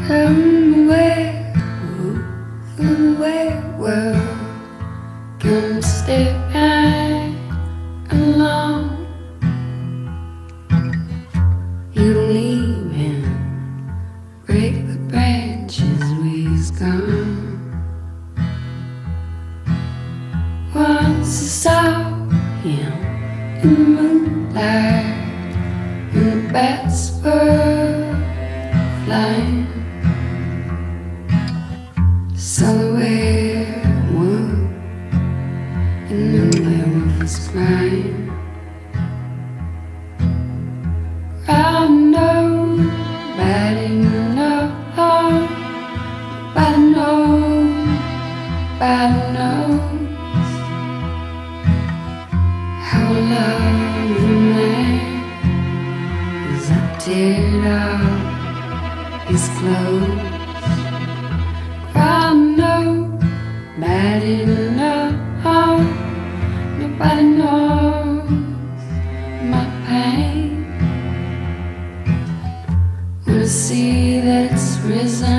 World, come stay right along. You leave him, break the branches we've gone. Once I saw him in the moonlight, and the bats were flying. Silhouette one, and then there was crying. I know, nobody knows, nobody knows, nobody knows how I love the man as I teared off his clothes. I know, nobody knows, nobody knows my pain. When I see that it's risen